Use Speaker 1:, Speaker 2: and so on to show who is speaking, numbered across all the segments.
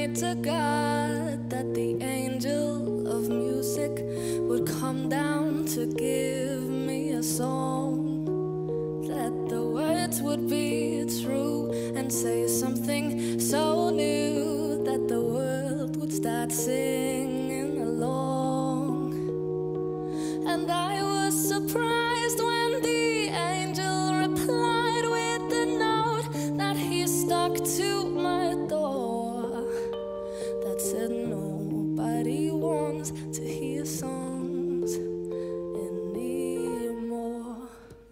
Speaker 1: prayed to God that the angel of music would come down to give me a song, that the words would be true and say something so new that the world would start singing along. And I was surprised when the angel replied with the note that he stuck to my door, that said nobody wants to hear songs anymore.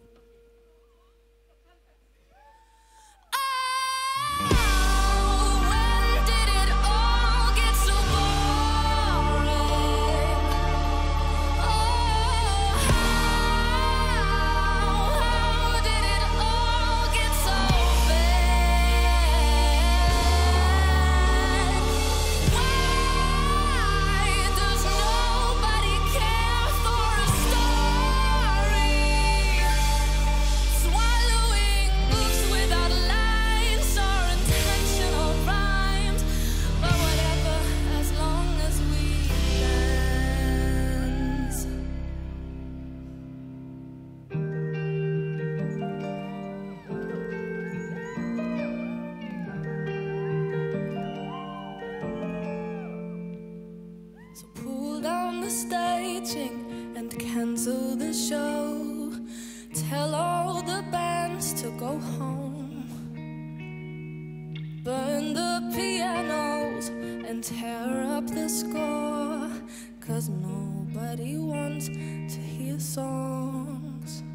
Speaker 1: So pull down the staging and cancel the show. Tell all the bands to go home. Burn the pianos and tear up the score, 'cause nobody wants to hear songs.